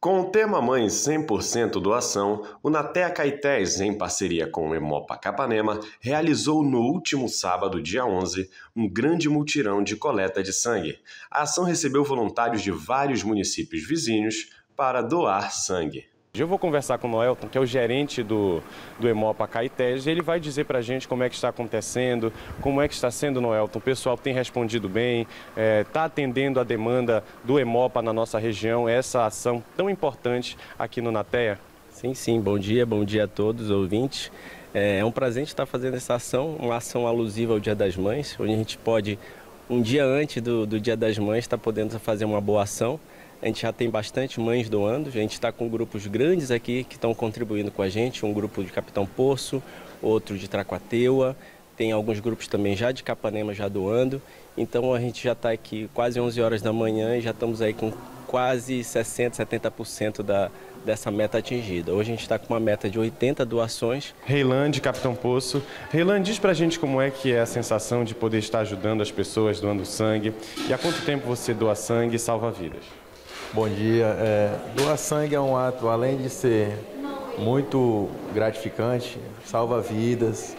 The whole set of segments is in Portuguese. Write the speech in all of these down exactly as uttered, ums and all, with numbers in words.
Com o tema Mãe cem por cento doação, o Natea Caetés, em parceria com o Hemopa Capanema, realizou no último sábado, dia onze, um grande mutirão de coleta de sangue. A ação recebeu voluntários de vários municípios vizinhos para doar sangue. Eu vou conversar com o Noelton, que é o gerente do, do Hemopa Caetés, e ele vai dizer para a gente como é que está acontecendo, como é que está sendo, Noelton. O pessoal tem respondido bem, está é, atendendo a demanda do Hemopa na nossa região, essa ação tão importante aqui no Natea. Sim, sim, bom dia, bom dia a todos os ouvintes. É um prazer estar fazendo essa ação, uma ação alusiva ao Dia das Mães, onde a gente pode, um dia antes do, do Dia das Mães, estar podendo fazer uma boa ação. A gente já tem bastante mães doando, a gente está com grupos grandes aqui que estão contribuindo com a gente, um grupo de Capitão Poço, outro de Tracuateua, tem alguns grupos também já de Capanema já doando, então a gente já está aqui quase onze horas da manhã e já estamos aí com quase sessenta, setenta por cento da, dessa meta atingida. Hoje a gente está com uma meta de oitenta doações. Reilan, de Capitão Poço. Reilan, diz pra gente como é que é a sensação de poder estar ajudando as pessoas doando sangue e há quanto tempo você doa sangue e salva vidas? Bom dia. É, doar sangue é um ato, além de ser muito gratificante, salva vidas,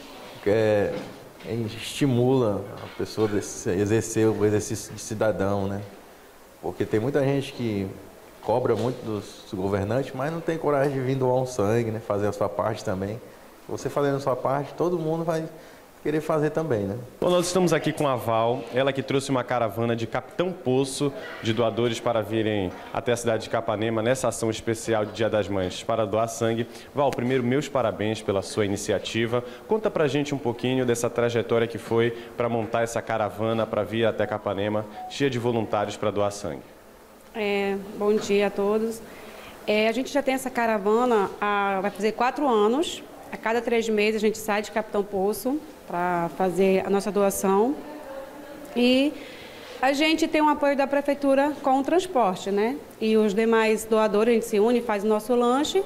é, estimula a pessoa a exercer o exercício de cidadão, né? Porque tem muita gente que cobra muito dos governantes, mas não tem coragem de vir doar um sangue, né? Fazer a sua parte também. Você fazendo a sua parte, todo mundo vai querer fazer também, né? Bom, nós estamos aqui com a Val, ela que trouxe uma caravana de Capitão Poço de doadores para virem até a cidade de Capanema nessa ação especial de Dia das Mães para doar sangue. Val, primeiro, meus parabéns pela sua iniciativa. Conta pra gente um pouquinho dessa trajetória que foi para montar essa caravana para vir até Capanema, cheia de voluntários para doar sangue. É, bom dia a todos. É, a gente já tem essa caravana há, vai fazer quatro anos. A cada três meses a gente sai de Capitão Poço para fazer a nossa doação. E a gente tem um apoio da Prefeitura com o transporte, né? E os demais doadores, a gente se une, faz o nosso lanche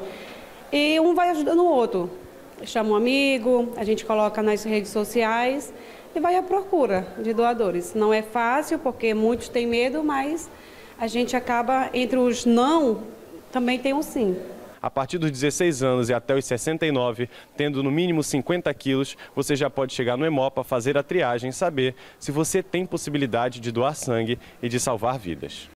e um vai ajudando o outro. Chama um amigo, a gente coloca nas redes sociais e vai à procura de doadores. Não é fácil porque muitos têm medo, mas a gente acaba, entre os não, também tem um sim. A partir dos dezesseis anos e até os sessenta e nove, tendo no mínimo cinquenta quilos, você já pode chegar no Hemopa, fazer a triagem e saber se você tem possibilidade de doar sangue e de salvar vidas.